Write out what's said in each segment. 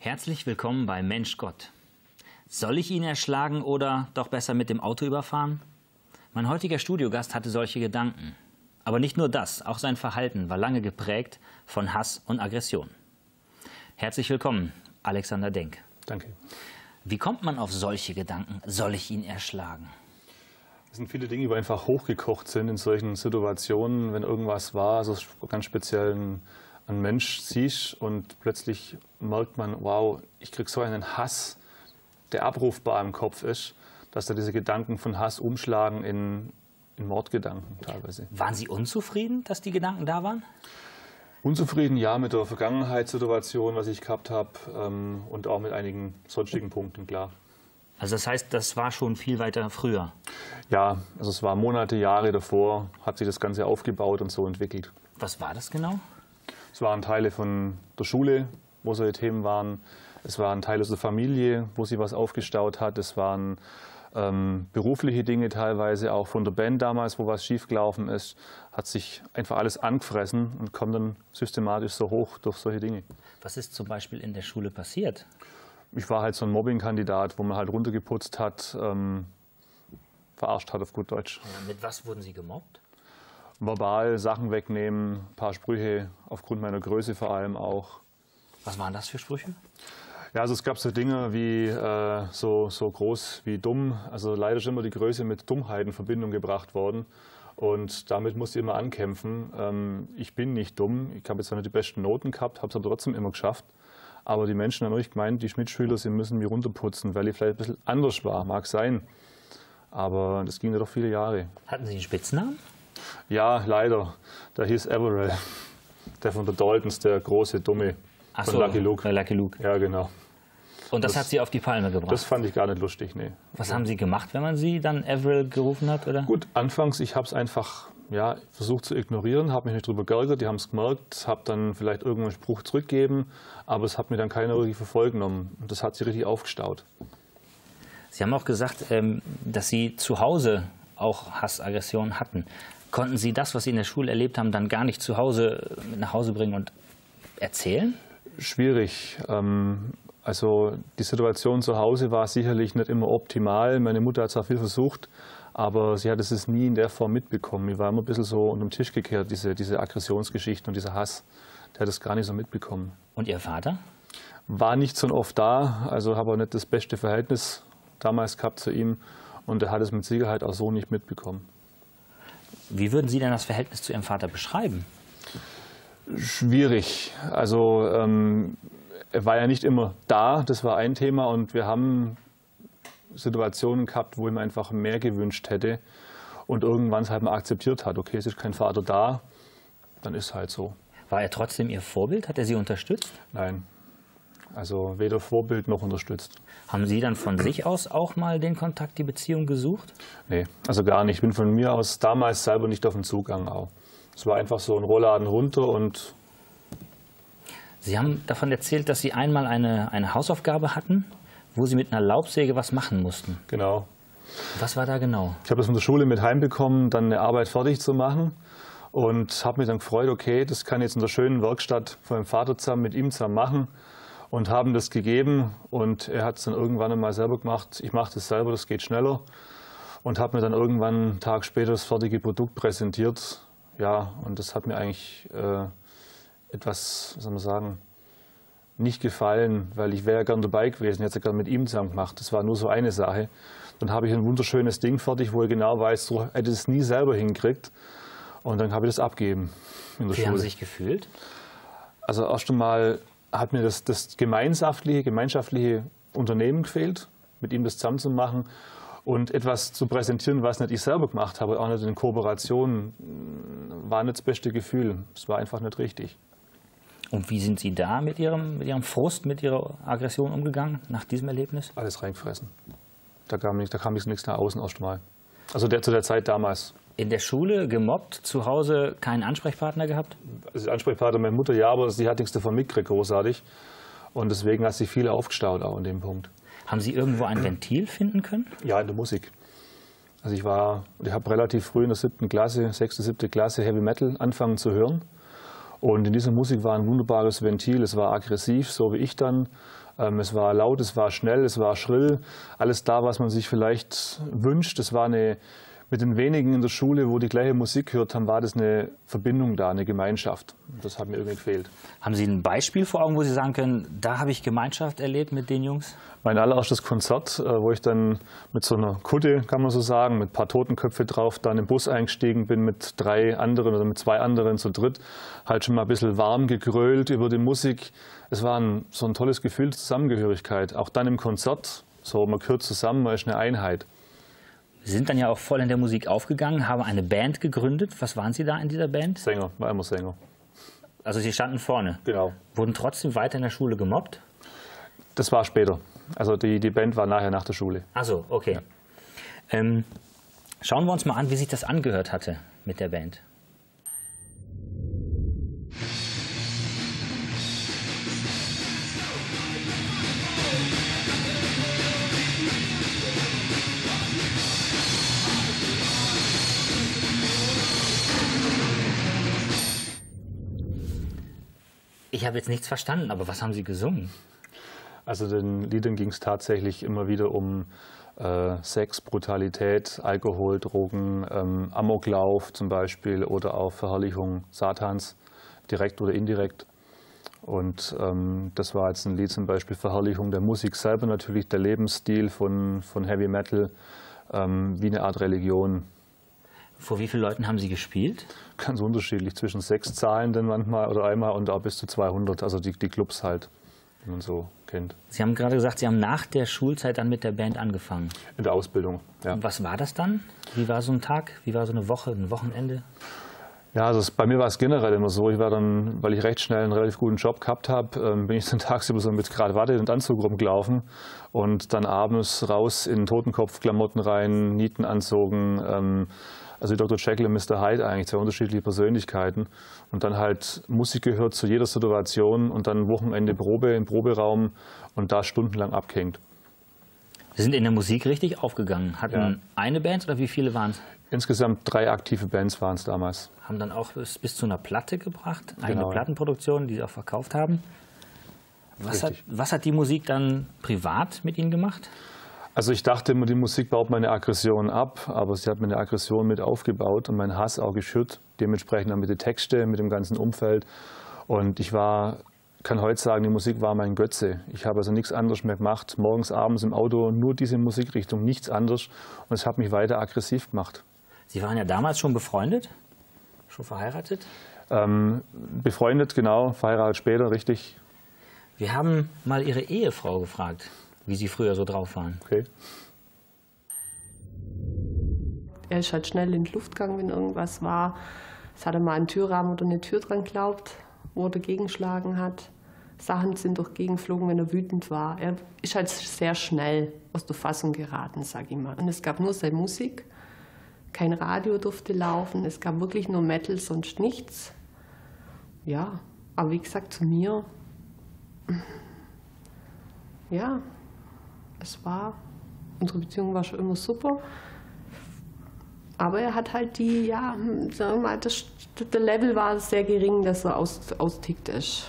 Herzlich willkommen bei Mensch Gott. Soll ich ihn erschlagen oder doch besser mit dem Auto überfahren? Mein heutiger Studiogast hatte solche Gedanken. Aber nicht nur das, auch sein Verhalten war lange geprägt von Hass und Aggression. Herzlich willkommen, Alexander Denk. Danke. Wie kommt man auf solche Gedanken? Soll ich ihn erschlagen? Es sind viele Dinge, die einfach hochgekocht sind in solchen Situationen, wenn irgendwas war, also ganz speziell ein Mensch siehst und plötzlich merkt man, wow, ich kriege so einen Hass, der abrufbar im Kopf ist, dass da diese Gedanken von Hass umschlagen in Mordgedanken teilweise. Waren Sie unzufrieden, dass die Gedanken da waren? Unzufrieden, ja, mit der Vergangenheitssituation, was ich gehabt habe, und auch mit einigen sonstigen Punkten, klar. Also das heißt, das war schon viel weiter früher? Ja, also es war Monate, Jahre davor, hat sich das Ganze aufgebaut und so entwickelt. Was war das genau? Es waren Teile von der Schule, wo solche Themen waren. Es waren Teile aus der Familie, wo sie was aufgestaut hat. Es waren berufliche Dinge teilweise, auch von der Band damals, wo was schiefgelaufen ist. Hat sich einfach alles angefressen und kommt dann systematisch so hoch durch solche Dinge. Was ist zum Beispiel in der Schule passiert? Ich war halt so ein Mobbing-Kandidat, wo man halt runtergeputzt hat, verarscht hat auf gut Deutsch. Ja, mit was wurden Sie gemobbt? Verbal Sachen wegnehmen, ein paar Sprüche, aufgrund meiner Größe vor allem auch. Was waren das für Sprüche? Ja, also es gab so Dinge wie so groß wie dumm. Also leider ist immer die Größe mit Dummheit in Verbindung gebracht worden. Und damit musste ich immer ankämpfen. Ich bin nicht dumm. Ich habe jetzt zwar nicht die besten Noten gehabt, habe es aber trotzdem immer geschafft. Aber die Menschen haben ruhig gemeint, die Mitschüler, sie müssen mich runterputzen, weil ich vielleicht ein bisschen anders war. Mag sein. Aber das ging ja doch viele Jahre. Hatten Sie einen Spitznamen? Ja, leider. Der hieß Averill. Der von der Daltons, der große, dumme. Ach von so, Lucky Luke. Lucky Luke. Ja, genau. Und das hat Sie auf die Palme gebracht? Das fand ich gar nicht lustig, nee. Was haben Sie gemacht, wenn man Sie dann Averill gerufen hat, oder? Gut, anfangs, ich habe es einfach versucht zu ignorieren, habe mich nicht drüber geärgert, die haben es gemerkt, habe dann vielleicht irgendeinen Spruch zurückgegeben, aber es hat mir dann keiner richtig für voll genommen. Und das hat sich richtig aufgestaut. Sie haben auch gesagt, dass Sie zu Hause auch Hassaggressionen hatten. Konnten Sie das, was Sie in der Schule erlebt haben, dann gar nicht zu Hause mit nach Hause bringen und erzählen? Schwierig. Also die Situation zu Hause war sicherlich nicht immer optimal. Meine Mutter hat zwar viel versucht, aber sie hat es nie in der Form mitbekommen. Ich war immer ein bisschen so unter den Tisch gekehrt, diese Aggressionsgeschichten und dieser Hass. Der hat es gar nicht so mitbekommen. Und Ihr Vater? War nicht so oft da, also habe auch nicht das beste Verhältnis damals gehabt zu ihm. Und er hat es mit Sicherheit auch so nicht mitbekommen. Wie würden Sie denn das Verhältnis zu Ihrem Vater beschreiben? Schwierig. Also er war ja nicht immer da, das war ein Thema. Und wir haben Situationen gehabt, wo ich mir einfach mehr gewünscht hätte. Und irgendwann es halt mal akzeptiert hat, okay, es ist kein Vater da, dann ist es halt so. War er trotzdem Ihr Vorbild? Hat er Sie unterstützt? Nein. Also weder Vorbild noch unterstützt. Haben Sie dann von sich aus auch mal den Kontakt, die Beziehung gesucht? Nee, also gar nicht. Ich bin von mir aus damals selber nicht auf den Zugang auch. Es war einfach so ein Rollladen runter und... Sie haben davon erzählt, dass Sie einmal eine Hausaufgabe hatten, wo Sie mit einer Laubsäge was machen mussten. Genau. Was war da genau? Ich habe das von der Schule mit heimbekommen, dann eine Arbeit fertig zu machen und habe mich dann gefreut, okay, das kann ich jetzt in der schönen Werkstatt von meinem Vater zusammen mit ihm zusammen machen. Und haben das gegeben und er hat es dann irgendwann einmal selber gemacht. Ich mache das selber, das geht schneller. Und habe mir dann irgendwann einen Tag später das fertige Produkt präsentiert. Ja, und das hat mir eigentlich etwas, wie soll man sagen, nicht gefallen, weil ich wäre ja gern dabei gewesen. Ich hätte es ja gern mit ihm zusammen gemacht. Das war nur so eine Sache. Dann habe ich ein wunderschönes Ding fertig, wo ich genau weiß, so hätte es nie selber hingekriegt. Und dann habe ich das abgegeben in der Schule. Wie haben Sie sich gefühlt? Also erst einmal hat mir das gemeinschaftliche Unternehmen gefehlt, mit ihm das zusammen zu machen und etwas zu präsentieren, was nicht ich selber gemacht habe, auch nicht in Kooperation, war nicht das beste Gefühl. Es war einfach nicht richtig. Und wie sind Sie da mit Ihrem Frust, mit Ihrer Aggression umgegangen, nach diesem Erlebnis? Alles reingefressen. Da kam nichts nach außen erst mal. Also zu der Zeit damals. In der Schule gemobbt, zu Hause keinen Ansprechpartner gehabt? Also Ansprechpartner meine Mutter, ja, aber sie hat nichts davon mitgekriegt, großartig. Und deswegen hat sich viel aufgestaut auch an dem Punkt. Haben Sie irgendwo ein Ventil finden können? Ja, in der Musik. Also ich habe relativ früh in der 7. Klasse, 6., 7. Klasse Heavy Metal angefangen zu hören. Und in dieser Musik war ein wunderbares Ventil. Es war aggressiv, so wie ich dann. Es war laut, es war schnell, es war schrill. Alles da, was man sich vielleicht wünscht. Es war mit den wenigen in der Schule, wo die gleiche Musik gehört haben, war das eine Verbindung da, eine Gemeinschaft. Das hat mir irgendwie gefehlt. Haben Sie ein Beispiel vor Augen, wo Sie sagen können, da habe ich Gemeinschaft erlebt mit den Jungs? Mein allererstes Konzert, wo ich dann mit so einer Kutte, kann man so sagen, mit ein paar Totenköpfe drauf, da in den Bus eingestiegen bin mit 3 anderen oder mit 2 anderen zu dritt, halt schon mal ein bisschen warm gegrölt über die Musik. Es war so ein tolles Gefühl der Zusammengehörigkeit. Auch dann im Konzert, so man gehört zusammen, man ist eine Einheit. Sie sind dann ja auch voll in der Musik aufgegangen, haben eine Band gegründet. Was waren Sie da in dieser Band? Sänger, war immer Sänger. Also Sie standen vorne? Genau. Wurden trotzdem weiter in der Schule gemobbt? Das war später. Also die Band war nachher nach der Schule. Ach so, okay. Ja. Schauen wir uns mal an, wie sich das angehört hatte mit der Band. Ich habe jetzt nichts verstanden, aber was haben Sie gesungen? Also den Liedern ging es tatsächlich immer wieder um Sex, Brutalität, Alkohol, Drogen, Amoklauf zum Beispiel oder auch Verherrlichung Satans, direkt oder indirekt. Und das war jetzt ein Lied zum Beispiel Verherrlichung der Musik selber, natürlich der Lebensstil von Heavy Metal, wie eine Art Religion. Vor wie vielen Leuten haben Sie gespielt? Ganz unterschiedlich, zwischen 6 Zahlenden manchmal oder einmal und auch bis zu 200, also die Clubs halt, die man so kennt. Sie haben gerade gesagt, Sie haben nach der Schulzeit dann mit der Band angefangen. In der Ausbildung, ja. Und was war das dann? Wie war so ein Tag? Wie war so eine Woche, ein Wochenende? Ja, also bei mir war es generell immer so. Ich war dann, weil ich recht schnell einen relativ guten Job gehabt habe, bin ich dann tagsüber so mit Krawatte und Anzug rumgelaufen und dann abends raus in Totenkopfklamotten rein, Nietenanzogen, also wie Dr. Jekyll und Mr. Hyde eigentlich, 2 unterschiedliche Persönlichkeiten. Und dann halt Musik gehört zu jeder Situation und dann Wochenende Probe im Proberaum und da stundenlang abgehängt. Sie sind in der Musik richtig aufgegangen. Hatten eine Band oder wie viele waren es? Insgesamt 3 aktive Bands waren es damals. Haben dann auch bis zu einer Platte gebracht, eigene Genau. Plattenproduktion, die Sie auch verkauft haben. Was hat die Musik dann privat mit Ihnen gemacht? Also ich dachte immer, die Musik baut meine Aggression ab, aber sie hat meine Aggression mit aufgebaut und meinen Hass auch geschürt, dementsprechend auch mit den Texten, mit dem ganzen Umfeld. Und kann heute sagen, die Musik war mein Götze. Ich habe also nichts anderes mehr gemacht, morgens, abends im Auto, nur diese Musikrichtung, nichts anderes. Und es hat mich weiter aggressiv gemacht. Sie waren ja damals schon befreundet, schon verheiratet? Befreundet, genau, verheiratet später, richtig. Wir haben mal Ihre Ehefrau gefragt, wie Sie früher so drauf waren. Okay. Er ist halt schnell in die Luft gegangen, wenn irgendwas war. Es hat er mal einen Türrahmen oder eine Tür dran geglaubt, wo er dagegen geschlagen hat. Sachen sind durch gegengeflogen, wenn er wütend war. Er ist halt sehr schnell aus der Fassung geraten, sag ich mal. Und es gab nur seine Musik. Kein Radio durfte laufen. Es gab wirklich nur Metal, sonst nichts. Ja, aber wie gesagt, zu mir, ja, unsere Beziehung war schon immer super. Aber er hat halt sagen wir mal, der Level war sehr gering, dass er austickt ist.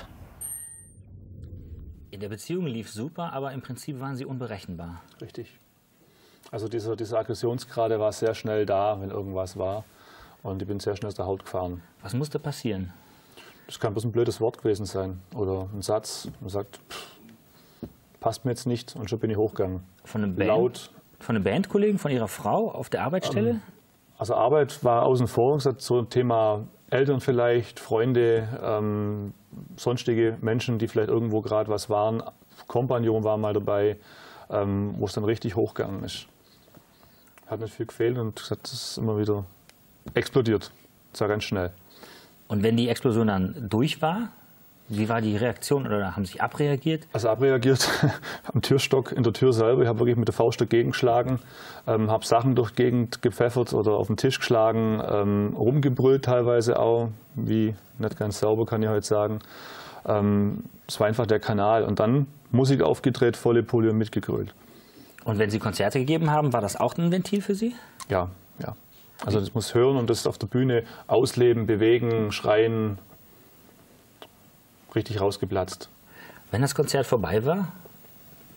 In der Beziehung lief super, aber im Prinzip waren Sie unberechenbar. Richtig. Also dieser Aggressionsgrad war sehr schnell da, wenn irgendwas war. Und ich bin sehr schnell aus der Haut gefahren. Was musste passieren? Das kann bloß ein blödes Wort gewesen sein. Oder ein Satz. Man sagt, passt mir jetzt nicht. Und schon bin ich hochgegangen. Von einem Laut. Von einem Bandkollegen, von Ihrer Frau auf der Arbeitsstelle? Also Arbeit war außen vor. Gesagt, so ein Thema Eltern vielleicht, Freunde, sonstige Menschen, die vielleicht irgendwo gerade was waren. Kompagnon war mal dabei, wo es dann richtig hochgegangen ist. Hat nicht viel gefehlt und das ist immer wieder explodiert. Das war ganz schnell. Und wenn die Explosion dann durch war, wie war die Reaktion oder haben Sie abreagiert? Also abreagiert am Türstock in der Tür selber. Ich habe wirklich mit der Faust dagegen geschlagen, habe Sachen durch die Gegend gepfeffert oder auf den Tisch geschlagen, rumgebrüllt teilweise auch, wie nicht ganz sauber kann ich heute sagen. Es war einfach der Kanal und dann Musik aufgedreht, volle Pulle und mitgegrölt. Und wenn Sie Konzerte gegeben haben, war das auch ein Ventil für Sie? Ja, ja. Also das muss hören und das auf der Bühne ausleben, bewegen, schreien, richtig rausgeplatzt. Wenn das Konzert vorbei war,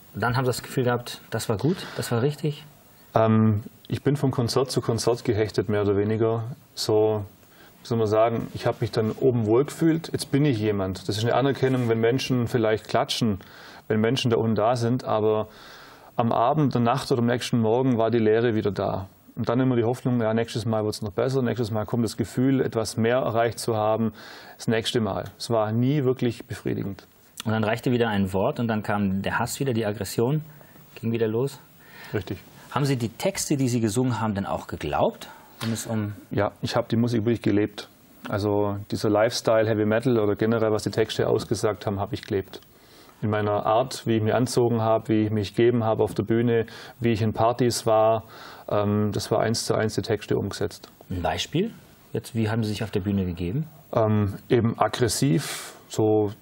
Dann haben Sie das Gefühl gehabt, das war gut, das war richtig? Ich bin von Konzert zu Konzert gehechtet, mehr oder weniger. So, wie soll man sagen, ich habe mich dann oben wohl gefühlt, jetzt bin ich jemand. Das ist eine Anerkennung, wenn Menschen vielleicht klatschen, wenn Menschen da unten da sind, aber am Abend, der Nacht oder am nächsten Morgen war die Leere wieder da. Und dann immer die Hoffnung, ja, nächstes Mal wird es noch besser, nächstes Mal kommt das Gefühl, etwas mehr erreicht zu haben, das nächste Mal. Es war nie wirklich befriedigend. Und dann reichte wieder ein Wort und dann kam der Hass wieder, die Aggression, ging wieder los? Richtig. Haben Sie die Texte, die Sie gesungen haben, denn auch geglaubt? Wenn es Ja, ich habe die Musik wirklich gelebt. Also dieser Lifestyle, Heavy Metal oder generell, was die Texte ausgesagt haben, habe ich gelebt. In meiner Art, wie ich mich anzogen habe, wie ich mich gegeben habe auf der Bühne, wie ich in Partys war, das war 1:1 die Texte umgesetzt. Ein Beispiel? Jetzt, wie haben Sie sich auf der Bühne gegeben? Eben aggressiv, so,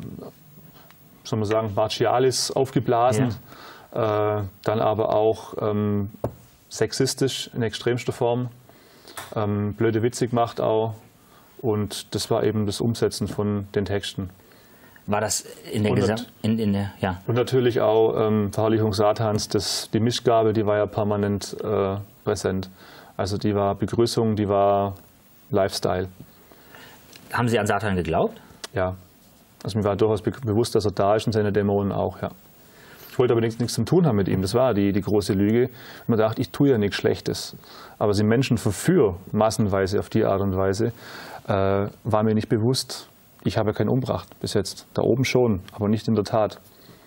soll man sagen, martialis aufgeblasen, dann aber auch sexistisch in extremster Form, blöde Witze gemacht auch, und das war eben das Umsetzen von den Texten. War das in der ja. Und natürlich auch Verherrlichung Satans, die Mischgabe, die war ja permanent präsent. Also die war Begrüßung, die war Lifestyle. Haben Sie an Satan geglaubt? Ja, also mir war durchaus bewusst, dass er da ist und seine Dämonen auch, ja. Ich wollte aber nichts zu tun haben mit ihm, das war die große Lüge. Man dachte, ich tue ja nichts Schlechtes. Aber sie Menschen verführen massenweise auf die Art und Weise, war mir nicht bewusst. Ich habe keinen umgebracht bis jetzt. Da oben schon, aber nicht in der Tat.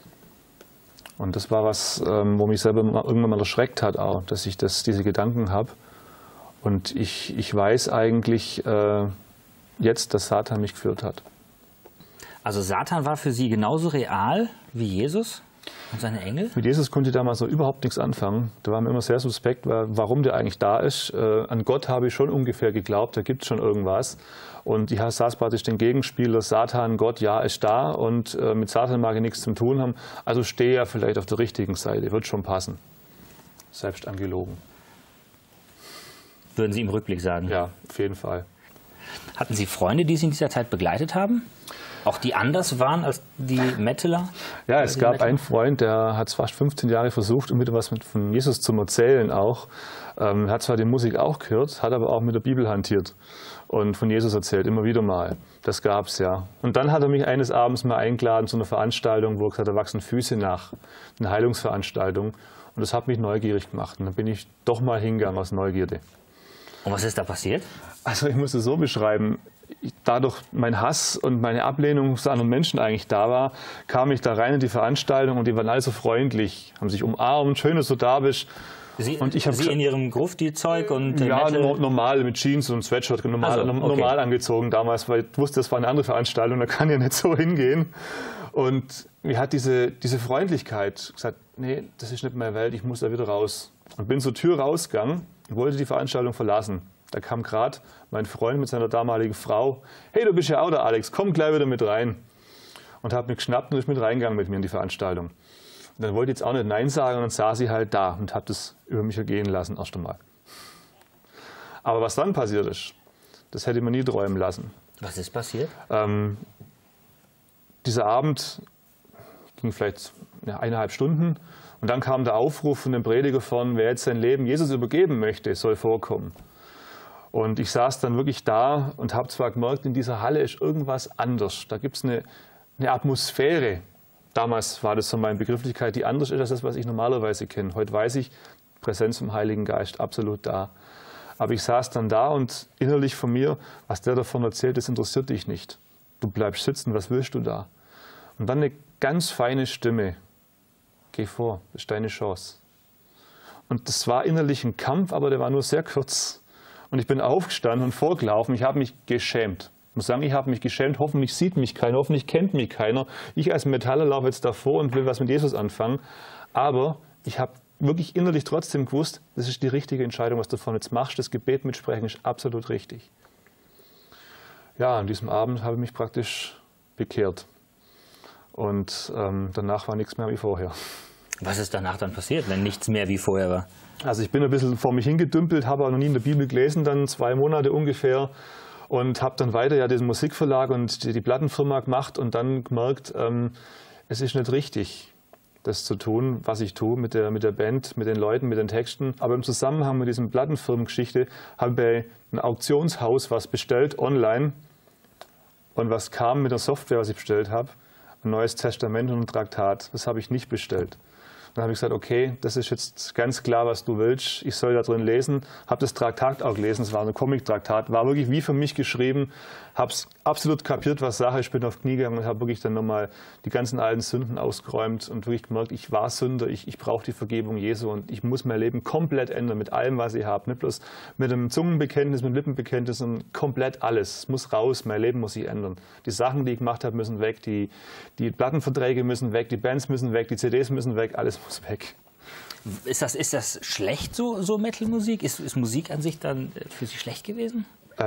Und das war was, wo mich selber irgendwann mal erschreckt hat, auch, dass ich diese Gedanken habe. Und ich weiß eigentlich jetzt, dass Satan mich geführt hat. Also Satan war für Sie genauso real wie Jesus und seine Engel? Mit Jesus konnte ich damals noch überhaupt nichts anfangen. Da war mir immer sehr suspekt, warum der eigentlich da ist. An Gott habe ich schon ungefähr geglaubt, da gibt es schon irgendwas. Und ich saß praktisch den Gegenspieler, Satan, Gott, ja, ist da. Und mit Satan mag ich nichts zu tun haben. Also stehe ja vielleicht auf der richtigen Seite, wird schon passen. Selbst angelogen. Würden Sie im Rückblick sagen? Ja, auf jeden Fall. Hatten Sie Freunde, die Sie in dieser Zeit begleitet haben? Auch die anders waren als die Metaler? Ja, es gab einen Freund, der hat fast 15 Jahre versucht, um wieder was von Jesus zu erzählen auch. Hat zwar die Musik auch gehört, hat aber auch mit der Bibel hantiert und von Jesus erzählt, immer wieder mal. Das gab's, ja. Und dann hat er mich eines Abends mal eingeladen zu einer Veranstaltung, wo er gesagt hat, da wachsen Füße nach, eine Heilungsveranstaltung. Und das hat mich neugierig gemacht. Und dann bin ich doch mal hingegangen aus Neugierde. Und was ist da passiert? Also ich muss es so beschreiben. Dadurch mein Hass und meine Ablehnung zu anderen Menschen eigentlich da war, kam ich da rein in die Veranstaltung und die waren alle so freundlich, haben sich umarmt, schön, dass du da bist. Sie in Ihrem Grufti-Zeug und ja, Metal? normal mit Jeans und Sweatshirt, normal angezogen damals, weil ich wusste, das war eine andere Veranstaltung, da kann ja nicht so hingehen. Und mir hat diese Freundlichkeit gesagt, nee, das ist nicht meine Welt, ich muss da wieder raus. Und bin zur Tür rausgegangen und wollte die Veranstaltung verlassen. Da kam gerade mein Freund mit seiner damaligen Frau. Hey, du bist ja auch da, Alex, komm gleich wieder mit rein. Und hat mich geschnappt und ist mit reingegangen mit mir in die Veranstaltung. Und dann wollte ich jetzt auch nicht Nein sagen und dann saß sie halt da und habe das über mich ergehen lassen, erst einmal. Aber was dann passiert ist, das hätte ich mir nie träumen lassen. Was ist passiert? Dieser Abend ging vielleicht 1,5 Stunden und dann kam der Aufruf von dem Prediger von, wer jetzt sein Leben Jesus übergeben möchte, soll vorkommen. Und ich saß dann wirklich da und habe zwar gemerkt, in dieser Halle ist irgendwas anders. Da gibt es eine Atmosphäre. Damals war das so meine Begrifflichkeit, die anders ist als das, was ich normalerweise kenne. Heute weiß ich, Präsenz vom Heiligen Geist, absolut da. Aber ich saß dann da und innerlich von mir, was der davon erzählt, das interessiert dich nicht. Du bleibst sitzen, was willst du da? Und dann eine ganz feine Stimme. Geh vor, das ist deine Chance. Und das war innerlich ein Kampf, aber der war nur sehr kurz. Und ich bin aufgestanden und vorgelaufen. Ich habe mich geschämt. Ich muss sagen, ich habe mich geschämt. Hoffentlich sieht mich keiner, hoffentlich kennt mich keiner. Ich als Metaller laufe jetzt davor und will was mit Jesus anfangen. Aber ich habe wirklich innerlich trotzdem gewusst, das ist die richtige Entscheidung, was du davon jetzt machst. Das Gebet mitsprechen ist absolut richtig. Ja, an diesem Abend habe ich mich praktisch bekehrt. Und danach war nichts mehr wie vorher. Was ist danach dann passiert, wenn nichts mehr wie vorher war? Also ich bin ein bisschen vor mich hingedümpelt, habe auch noch nie in der Bibel gelesen, dann 2 Monate ungefähr. Und habe dann weiter ja diesen Musikverlag und die Plattenfirma gemacht und dann gemerkt, es ist nicht richtig. das zu tun, was ich tue mit der Band, mit den Leuten, mit den Texten. Aber im Zusammenhang mit diesem Plattenfirmengeschichte habe ich bei einem Auktionshaus was bestellt, online. Und was kam mit der Software, was ich bestellt habe? Ein Neues Testament und ein Traktat. Das habe ich nicht bestellt. Dann habe ich gesagt, okay, das ist jetzt ganz klar, was du willst. Ich soll da drin lesen. Habe das Traktat auch gelesen. Es war ein Comic-Traktat. War wirklich wie für mich geschrieben. Habe es absolut kapiert, was Sache ist. Ich bin auf Knie gegangen und habe wirklich dann nochmal die ganzen alten Sünden ausgeräumt und wirklich gemerkt, ich war Sünder. Ich brauche die Vergebung Jesu und ich muss mein Leben komplett ändern mit allem, was ich habe. Nicht bloß mit einem Zungenbekenntnis, mit einem Lippenbekenntnis, sondern komplett alles. Es muss raus. Mein Leben muss sich ändern. Die Sachen, die ich gemacht habe, müssen weg. Die Plattenverträge müssen weg. Die Bands müssen weg. Die CDs müssen weg. Alles muss weg. Ist das schlecht, so Metal-Musik? Ist Musik an sich dann für Sie schlecht gewesen?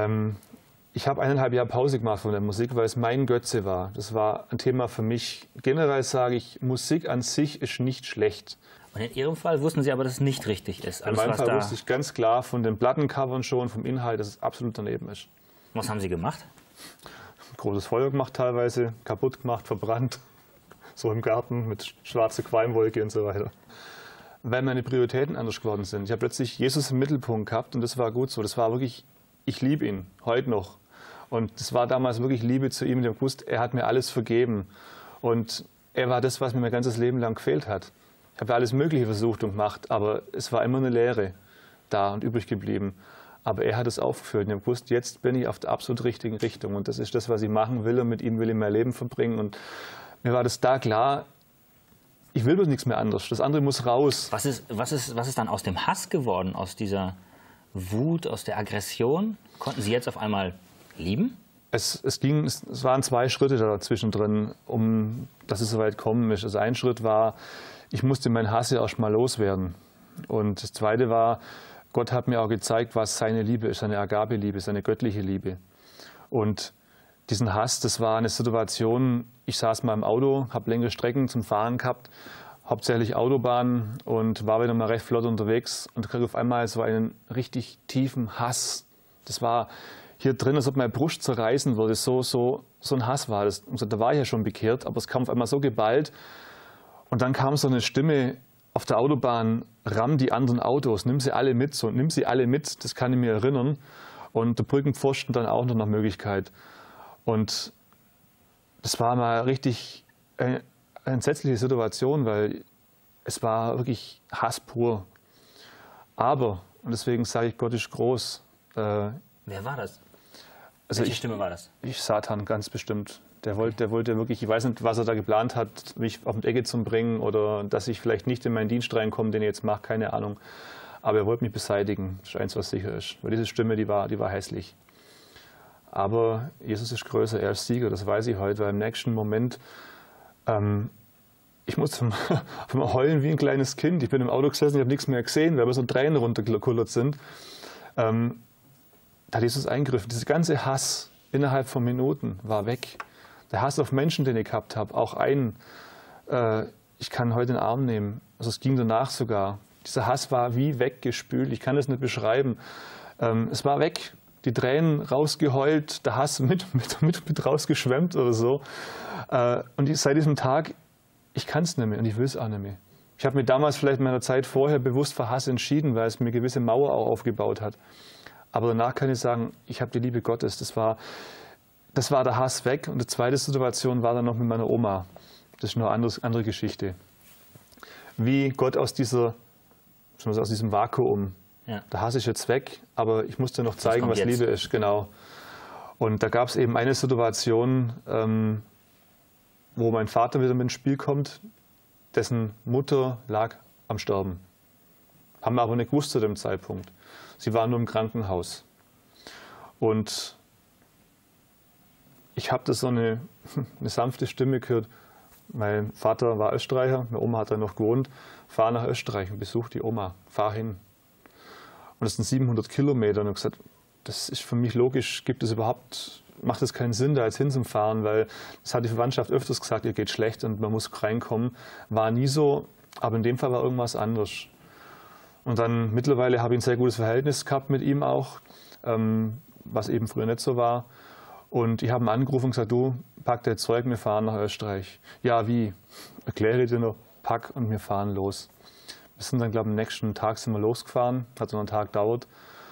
Ich habe 1,5 Jahre Pause gemacht von der Musik, weil es mein Götze war. Das war ein Thema für mich. Generell sage ich, Musik an sich ist nicht schlecht. Und in Ihrem Fall wussten Sie aber, dass es nicht richtig ist. In meinem Fall wusste ich ganz klar von den Plattencovern schon, vom Inhalt, dass es absolut daneben ist. Was haben Sie gemacht? Großes Feuer gemacht teilweise, kaputt gemacht, verbrannt. So im Garten mit schwarzer Qualmwolke und so weiter. Weil meine Prioritäten anders geworden sind. Ich habe plötzlich Jesus im Mittelpunkt gehabt und das war gut so. Das war wirklich, ich liebe ihn, heute noch. Und das war damals wirklich Liebe zu ihm. Ich habe gewusst, er hat mir alles vergeben. Und er war das, was mir mein ganzes Leben lang gefehlt hat. Ich habe alles Mögliche versucht und gemacht, aber es war immer eine Leere da und übrig geblieben. Aber er hat es aufgefüllt. Und ich habe gewusst, jetzt bin ich auf der absolut richtigen Richtung. Und das ist das, was ich machen will. Und mit ihm will ich mein Leben verbringen. Und mir war das da klar, ich will bloß nichts mehr anderes. Das andere muss raus. Was ist dann aus dem Hass geworden, aus dieser Wut, aus der Aggression? Konnten Sie jetzt auf einmal lieben? Es waren 2 Schritte dazwischen drin, dass es so weit kommen ist. Also ein Schritt war, ich musste meinen Hass ja erst mal loswerden. Und das Zweite war, Gott hat mir auch gezeigt, was seine Liebe ist, seine Agape-Liebe, seine göttliche Liebe. Und diesen Hass, das war eine Situation, ich saß mal im Auto, habe längere Strecken zum Fahren gehabt, hauptsächlich Autobahn und war wieder mal recht flott unterwegs und krieg auf einmal so einen richtig tiefen Hass. Das war hier drin, als ob meine Brust zerreißen würde. So ein Hass war das. Und da war ich ja schon bekehrt, aber es kam auf einmal so geballt. Und dann kam so eine Stimme auf der Autobahn, ramm die anderen Autos, nimm sie alle mit, das kann ich mir erinnern. Und der Brückenpfosten dann auch noch nach Möglichkeit. Und das war mal richtig eine entsetzliche Situation, weil es war wirklich Hass pur. Aber, und deswegen sage ich, Gott ist groß. Wer war das? Also Welche Stimme war das? Satan, ganz bestimmt. Der wollte wirklich, ich weiß nicht, was er da geplant hat, mich auf die Ecke zu bringen oder dass ich vielleicht nicht in meinen Dienst reinkomme, den ich jetzt mache, keine Ahnung. Aber er wollte mich beseitigen, das ist eins, was sicher ist. Weil diese Stimme, die war hässlich. Aber Jesus ist größer, er ist Sieger, das weiß ich heute, weil im nächsten Moment, ich musste mal heulen wie ein kleines Kind. Ich bin im Auto gesessen, ich habe nichts mehr gesehen, weil so Tränen runtergekullert sind. Da hat Jesus eingegriffen. Dieser ganze Hass innerhalb von Minuten war weg. Der Hass auf Menschen, den ich gehabt habe, auch einen, ich kann heute den Arm nehmen. Also es ging danach sogar. Dieser Hass war wie weggespült. Ich kann das nicht beschreiben. Es war weg. Die Tränen rausgeheult, der Hass mit rausgeschwemmt oder so. Und seit diesem Tag, ich kann es nicht mehr und ich will es auch nicht mehr. Ich habe mir damals vielleicht in meiner Zeit vorher bewusst für Hass entschieden, weil es mir eine gewisse Mauer auch aufgebaut hat. Aber danach kann ich sagen, ich habe die Liebe Gottes. Das war der Hass weg. Und die zweite Situation war dann noch mit meiner Oma. Das ist noch eine andere Geschichte. Wie Gott aus diesem Vakuum, ja. Der Hass ist jetzt weg, aber ich musste noch zeigen, was Liebe ist. Genau. Und da gab es eben eine Situation, wo mein Vater wieder mit ins Spiel kommt, dessen Mutter lag am Sterben. Haben wir aber nicht gewusst zu dem Zeitpunkt. Sie war nur im Krankenhaus. Und ich habe da so eine sanfte Stimme gehört. Mein Vater war Österreicher, meine Oma hat da noch gewohnt. Fahr nach Österreich und besuch die Oma, fahr hin. Und das sind 700 Kilometer. Und ich habe gesagt, das ist für mich logisch, macht es keinen Sinn, da jetzt hinzufahren, weil das hat die Verwandtschaft öfters gesagt, ihr geht schlecht und man muss reinkommen. War nie so, aber in dem Fall war irgendwas anderes. Und dann mittlerweile habe ich ein sehr gutes Verhältnis gehabt mit ihm auch, was eben früher nicht so war. Und ich habe ihn angerufen und gesagt, du, pack dein Zeug, wir fahren nach Österreich. Ja, wie? Erkläre ich dir noch. pack und wir fahren los. Wir sind dann, glaube ich, am nächsten Tag sind wir losgefahren, hat so einen Tag gedauert.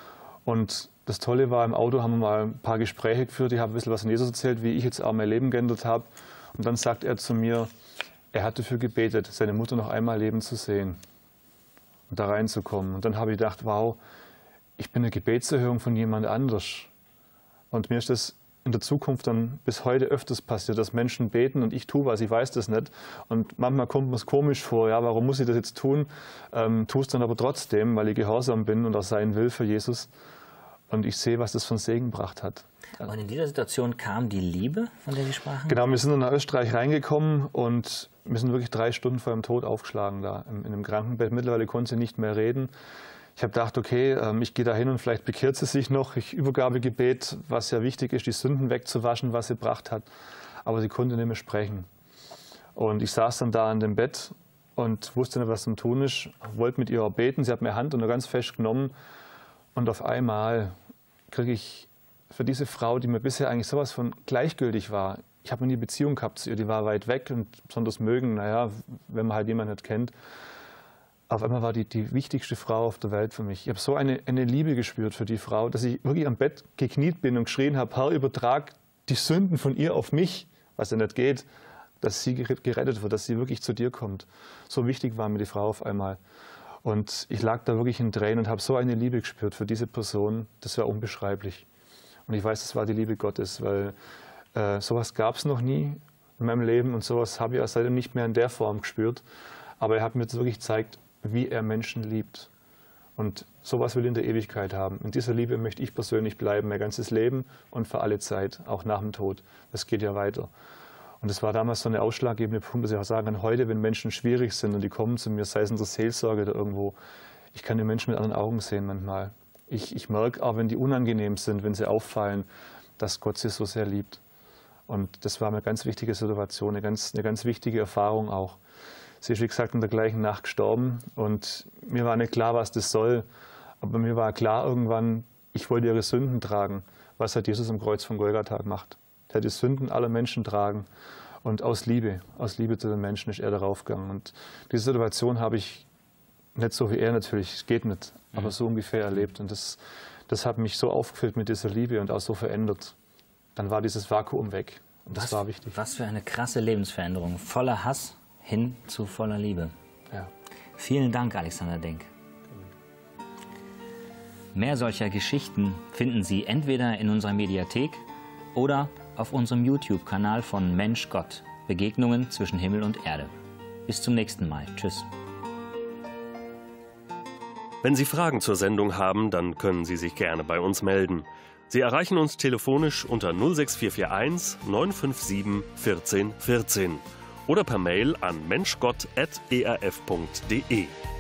Und das Tolle war, im Auto haben wir mal ein paar Gespräche geführt. Ich habe ein bisschen was von Jesus erzählt, wie ich jetzt auch mein Leben geändert habe. Und dann sagt er zu mir, er hat dafür gebetet, seine Mutter noch einmal leben zu sehen und da reinzukommen. Und dann habe ich gedacht, wow, ich bin eine Gebetserhörung von jemand anders. Und mir ist das in der Zukunft dann bis heute öfters passiert, dass Menschen beten und ich tue was, ich weiß das nicht. Und manchmal kommt mir es komisch vor, ja, warum muss ich das jetzt tun? Tue es dann aber trotzdem, weil ich gehorsam bin und auch sein will für Jesus. Und ich sehe, was das für einen Segen gebracht hat. Und in dieser Situation kam die Liebe, von der Sie sprachen? Genau, wir sind dann nach Österreich reingekommen und wir sind wirklich 3 Stunden vor dem Tod aufgeschlagen da in einem Krankenbett. Mittlerweile konnte sie nicht mehr reden. Ich habe gedacht, okay, ich gehe da hin und vielleicht bekehrt sie sich noch. Ich Übergabegebet, was ja wichtig ist, die Sünden wegzuwaschen, was sie gebracht hat. Aber sie konnte nicht mehr sprechen. Und ich saß dann da an dem Bett und wusste nicht, was zum tun ist. Wollte mit ihr beten. Sie hat mir Hand und ganz fest genommen. Und auf einmal kriege ich für diese Frau, die mir bisher eigentlich sowas von gleichgültig war, ich habe nie Beziehung gehabt zu ihr, die war weit weg und besonders mögen, naja, wenn man halt jemanden nicht kennt. Auf einmal war die wichtigste Frau auf der Welt für mich. Ich habe so eine Liebe gespürt für die Frau, dass ich wirklich am Bett gekniet bin und geschrien habe, Herr, übertrag die Sünden von ihr auf mich, was ja nicht geht, dass sie gerettet wird, dass sie wirklich zu dir kommt. So wichtig war mir die Frau auf einmal. Und ich lag da wirklich in Tränen und habe so eine Liebe gespürt für diese Person, das war unbeschreiblich. Und ich weiß, das war die Liebe Gottes, weil sowas gab es noch nie in meinem Leben und sowas habe ich auch seitdem nicht mehr in der Form gespürt. Aber er hat mir jetzt wirklich gezeigt, wie er Menschen liebt. Und sowas will ich in der Ewigkeit haben. In dieser Liebe möchte ich persönlich bleiben, mein ganzes Leben und für alle Zeit, auch nach dem Tod. Das geht ja weiter. Und es war damals so eine ausschlaggebende Punkt, dass ich auch sagen kann, heute, wenn Menschen schwierig sind und die kommen zu mir, sei es in der Seelsorge oder irgendwo, ich kann die Menschen mit anderen Augen sehen manchmal. Ich merke auch, wenn die unangenehm sind, wenn sie auffallen, dass Gott sie so sehr liebt. Und das war eine ganz wichtige Situation, eine ganz wichtige Erfahrung auch. Sie ist, wie gesagt, in der gleichen Nacht gestorben und mir war nicht klar, was das soll. Aber mir war klar irgendwann, ich wollte ihre Sünden tragen. Was hat Jesus am Kreuz von Golgatha gemacht? Er hat die Sünden aller Menschen tragen. Und aus Liebe zu den Menschen ist er darauf gegangen. Und diese Situation habe ich nicht so wie er natürlich, es geht nicht, aber so ungefähr erlebt. Und das hat mich so aufgefüllt mit dieser Liebe und auch so verändert. Dann war dieses Vakuum weg. Und das war wichtig. Was für eine krasse Lebensveränderung. Voller Hass hin zu voller Liebe. Ja. Vielen Dank, Alexander Denk. Mehr solcher Geschichten finden Sie entweder in unserer Mediathek oder auf unserem YouTube-Kanal von Mensch Gott. Begegnungen zwischen Himmel und Erde. Bis zum nächsten Mal. Tschüss. Wenn Sie Fragen zur Sendung haben, dann können Sie sich gerne bei uns melden. Sie erreichen uns telefonisch unter 06441 957 14 14 oder per Mail an menschgott@erf.de.